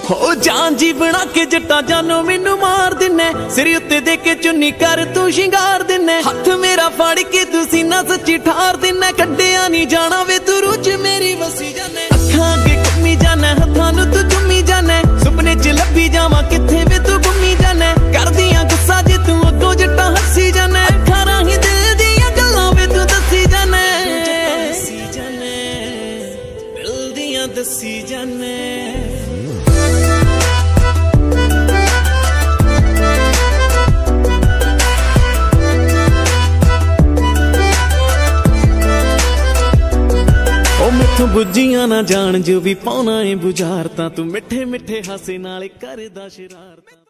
हो जान जी बना के जट्टा जानो मैनू मार दिने, सिर उत्ते दे के चुन्नी कर तू शिंगार दिने, हथ मेरा फाड़ के तू सीना सच्ची ठार दिने, कड्डिया नहीं जाना वे तू रूच मेरी वसी जाने, अखां अगे घुम्मी जाना हथां नू तू चुम्मी जाने, सुपने च लभी जावां किथे वे तू गुम्मी जाने, कर दियां गुस्सा जे तू अगों जट्टा हसी जाने, अखां राहीं दिल दियां गल्लां वे तू दसी जाने, दिल दियां दसी जाने। मैथों बुझियां ना जान जो भी पाउना है बुझारता, तू मिठे मिठे हासे नाल करदा शरारता।